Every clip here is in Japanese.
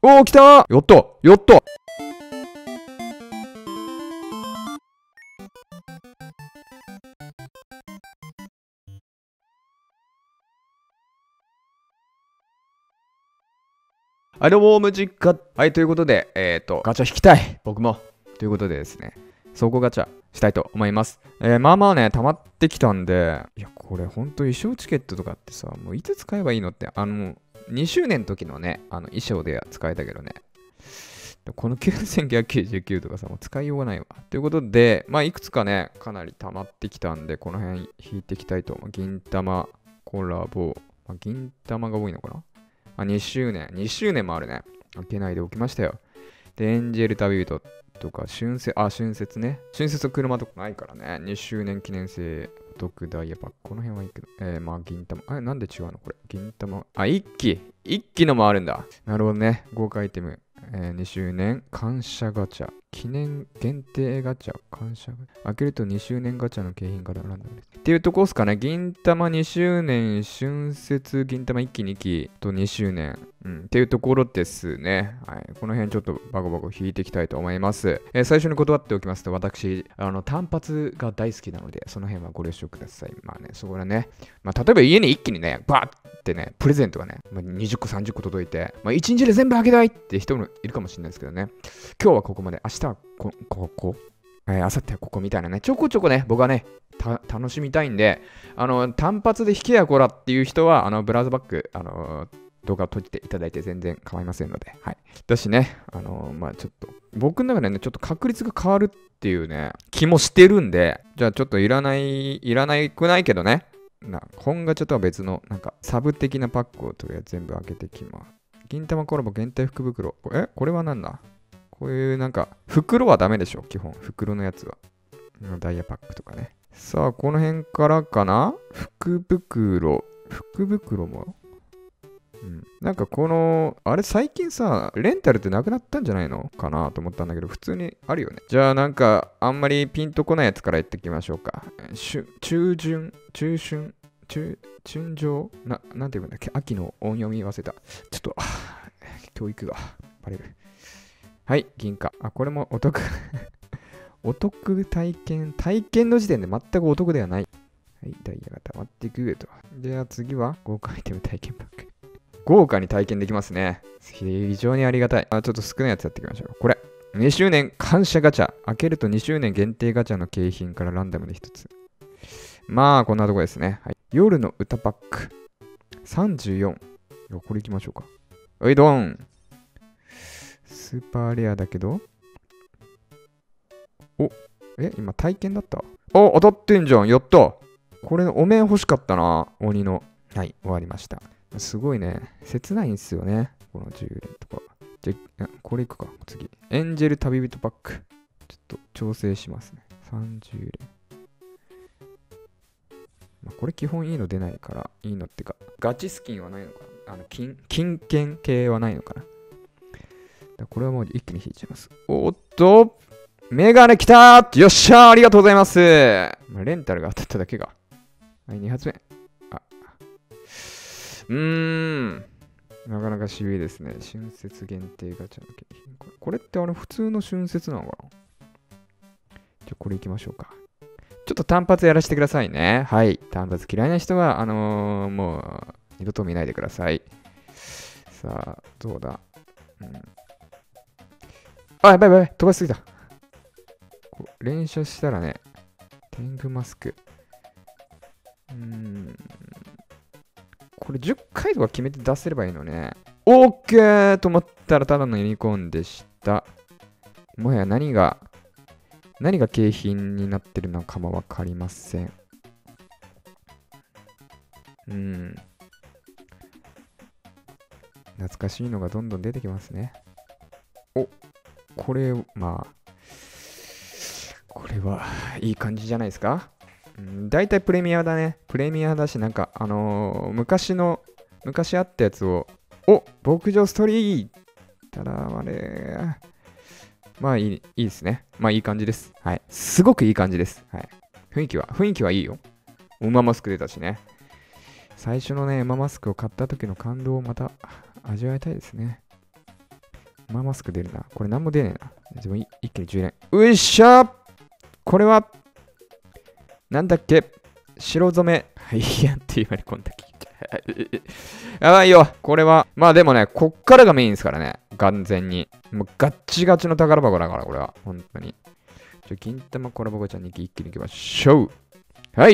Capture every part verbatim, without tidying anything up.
おー、来たー。やったやったはい、どうも、ムジカ。はい、ということで、えっ、ー、と、ガチャ引きたい。僕も。ということでですね、倉庫ガチャしたいと思います。えー、まあまあね、溜まってきたんで、いや、これほんと衣装チケットとかってさ、もういつ使えばいいのって、あの、にしゅうねんの時のね、あの衣装で使えたけどね、このきゅうせんきゅうひゃくきゅうじゅうきゅうとかさ、もう使いようがないわ。ということで、まあ、いくつかね、かなり溜まってきたんで、この辺引いていきたいと思う。銀玉、コラボ、まあ、銀玉が多いのかなあ、にしゅうねん。にしゅうねんもあるね。開けないでおきましたよ。で、エンジェル旅人とか、春節、あ、春節ね。春節の車とかないからね。にしゅうねん記念製お得ダイヤパック。この辺はいいけど。えー、まあ、銀玉。あれ、なんで違うのこれ。銀玉。あ、一機。一機のもあるんだ。なるほどね。豪華アイテム。えー、にしゅうねん感謝ガチャ。記念限定ガチャ。感謝ガチャ。開けるとにしゅうねんガチャの景品からランダムです。っていうとこっすかね。銀玉にしゅうねん、春節銀玉いっきにきとにしゅうねん。うん。っていうところですね。はい。この辺ちょっとバコバコ引いていきたいと思います。えー、最初に断っておきますと、私、あの、単発が大好きなので、その辺はご了承ください。まあね、そこらね。まあ、例えば家に一気にね、バーってね、プレゼントがね、まあ、にじゅっこ、さんじゅっこ届いて、まあ、いちにちで全部開けたいって人もいるかもしれないですけどね。今日はここまで、明日はこ、ここ、えー、明後日はここみたいなね、ちょこちょこね、僕はね、楽しみたいんで、あの、単発で引けやこらっていう人は、あの、ブラウザバック、あのー、動画を閉じていただいて全然構いませんので、はい。だしね、あのー、まあちょっと、僕の中でね、ちょっと確率が変わるっていうね、気もしてるんで、じゃあちょっといらない、いらないくないけどね、な本ガチャとは別の、なんか、サブ的なパックをとりあえず全部開けてきます。銀玉コラボ限定福袋。えこれはなんだこういうなんか、袋はダメでしょ基本。袋のやつは。ダイヤパックとかね。さあ、この辺からかな福袋。福袋もうん、なんかこの、あれ最近さ、レンタルってなくなったんじゃないのかなと思ったんだけど、普通にあるよね。じゃあなんか、あんまりピンとこないやつから言ってきましょうか。中旬、中旬、中、春上な、なんて言うんだっけ秋の音読み忘れた。ちょっと、教育がバレる。はい、銀貨。あ、これもお得。お得体験。体験の時点で全くお得ではない。はい、ダイヤが溜まっていくと。では次は、豪華アイテム体験パック。豪華に体験できますね。非常にありがたい。あ、ちょっと少ないやつやっていきましょう。これ。にしゅうねん感謝ガチャ。開けるとにしゅうねん限定ガチャの景品からランダムでひとつ。まあ、こんなとこですね。はい、夜の歌パック。さんじゅうよん。これいきましょうか。おいどん。スーパーレアだけど。お、え、今体験だったお、当たってんじゃん。やった。これのお面欲しかったな。鬼の。はい、終わりました。すごいね。切ないんですよね。このじゅう連とか。じゃ、これいくか。次。エンジェル旅人パック。ちょっと調整しますね。さんじゅう連。まあ、これ基本いいの出ないから、いいのってか、ガチスキンはないのかなあの、金、金券系はないのかなだこれはもう一気に引いちゃいます。おっとメガネ来たーよっしゃーありがとうございます、まあ、レンタルが当たっただけが。はい、に発目。あ、うーん。なかなか渋いですね。春節限定ガチャの景品。これ、これってあれ普通の春節なのかなじゃあこれ行きましょうか。ちょっと単発やらせてくださいね。はい。単発嫌いな人は、あのー、もう二度と見ないでください。さあ、どうだ、うん、あ、やばいやばい、飛ばしすぎた。こう連射したらね、天狗マスク。うーん。これじゅっかいとか決めて出せればいいのね。オーケーと思ったらただのユニコーンでした。もはや何が、何が景品になってるのかもわかりません。うん。懐かしいのがどんどん出てきますね。お、これ、まあ、これはいい感じじゃないですか。うん、大体プレミアだね。プレミアだし、なんか、あのー、昔の、昔あったやつを、お牧場ストーリーただ、あれ、まあいい、いいですね。まあいい感じです。はい。すごくいい感じです。はい。雰囲気は、雰囲気はいいよ。馬マスク出たしね。最初のね、馬マスクを買った時の感動をまた味わいたいですね。 まあマスク出るな。これなんも出ねえな。でも一気にじゅう連。ういしょ。これは、なんだっけ、白染め。いやっていう間にこんだけ。やばいよ。これは。まあでもね、こっからがメインですからね。完全に。もうガッチガチの宝箱だから、これは。本当に。ちょ、銀玉コラボガチャに一気に行きましょう。はい。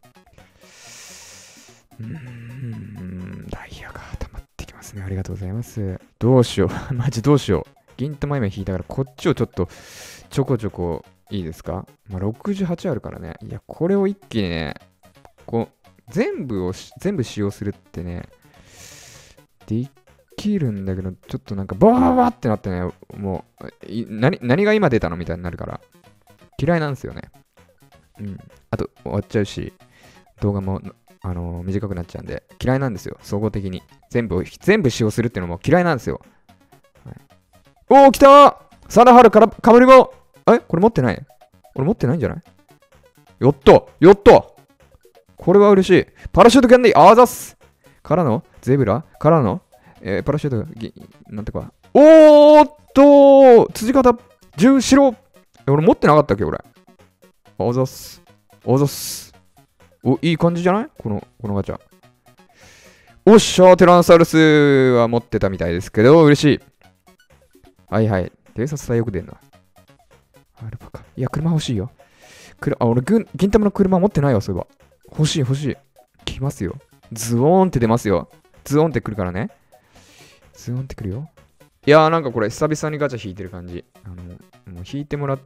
うーん、ダイヤが溜まってきますね。ありがとうございます。どうしよう。マジどうしよう。銀玉今引いたから、こっちをちょっとちょこちょこいいですか？まあ、ろくじゅうはちあるからね。いや、これを一気にね、こう、全部を全部使用するってね、できるんだけど、ちょっとなんかバーバーってなってね、もう、何、何が今出たのみたいになるから、嫌いなんですよね。うん。あと、終わっちゃうし、動画も、あのー、短くなっちゃうんで、嫌いなんですよ。総合的に。全部、全部使用するっていうのも嫌いなんですよ。はい、おー、来たーサダハルからかぶりもえこれ持ってない俺持ってないんじゃないよっとよっとこれは嬉しい。パラシュートキャンディーあーざっすからのゼブラからの、えー、パラシュート、なんてか。おーっと辻方十白俺持ってなかったっけ俺。あーざっす。あーざっす。お、いい感じじゃないこの、このガチャ。おっしゃー、テランサウルスは持ってたみたいですけど、嬉しい。はいはい。偵察隊よく出んな。アルパカ。いや、車欲しいよ。くるあ、俺、銀玉の車持ってないよ、そういえば。欲しい、欲しい。来ますよ。ズオーンって出ますよ。ズオーンって来るからね。ズオーンって来るよ。いやー、なんかこれ、久々にガチャ引いてる感じ。あの、もう引いてもらって、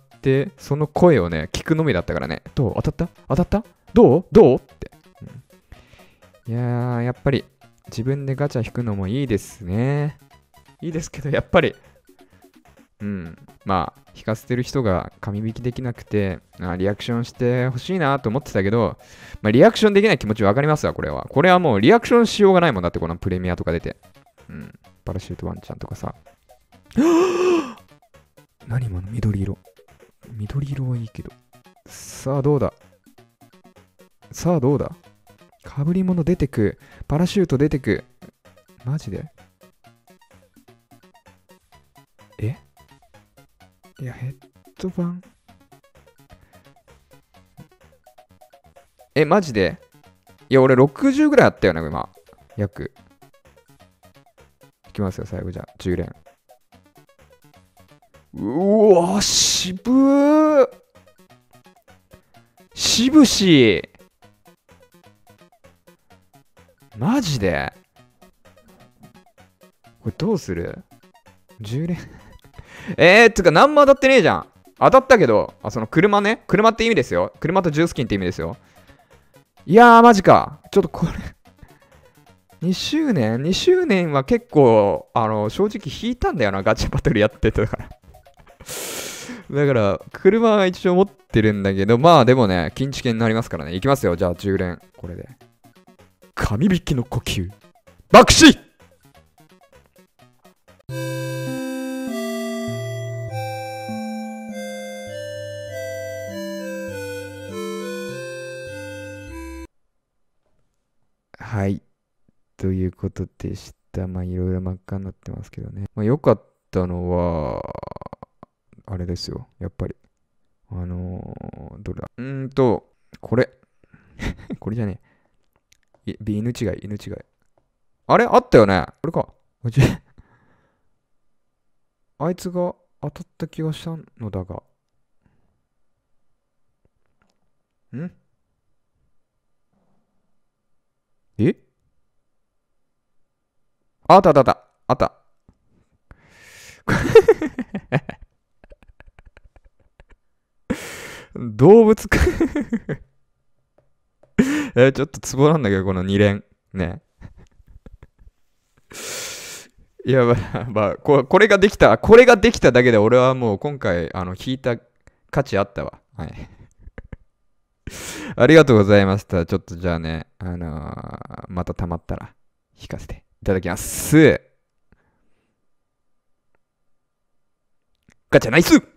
その声をね、聞くのみだったからね。どう当たった当たったどうどうって、うん。いやー、やっぱり、自分でガチャ引くのもいいですね。いいですけど、やっぱり、うん。まあ、引かせてる人が紙引きできなくて、あリアクションしてほしいなと思ってたけど、まあ、リアクションできない気持ちわかりますわ、これは。これはもうリアクションしようがないもんだって、このプレミアとか出て。うん。パラシュートワンちゃんとかさ。何今の緑色。緑色はいいけど。さあ、どうださあ、どうだかぶり物出てく。パラシュート出てく。マジでえいや、ヘッドバンえ、マジでいや、俺ろくじゅうぐらいあったよね、今。約。いきますよ、最後じゃあ。じゅう連。うわ、渋ー渋しマジでこれどうする ?じゅう 連えー、つうか何も当たってねえじゃん。当たったけど、あ、その車ね。車って意味ですよ。車とジュースキンって意味ですよ。いやー、マジか。ちょっとこれにしゅうねん ?に 周年は結構、あの、正直引いたんだよな。ガチャバトルやってたから。だから、車は一応持ってるんだけど、まあでもね、禁止券になりますからね。いきますよ。じゃあじゅう連。これで。神引きの呼吸。爆死はい。ということでした。まあ、いろいろ真っ赤になってますけどね。まあ、良かったのは、あれですよ。やっぱり。あのー、どれだうーんと、これ。これじゃねえ。い犬違い、犬違い。あれあったよねこれか。あいつが当たった気がしたのだが。んえあったあったあった。あった。動物かえ、ちょっとツボなんだけど、このに連。ね。いや、まあ、まあこ、これができた、これができただけで俺はもう今回、あの、引いた価値あったわ。はい。ありがとうございました。ちょっとじゃあね、あのー、また溜まったら引かせていただきます。ガチャナイス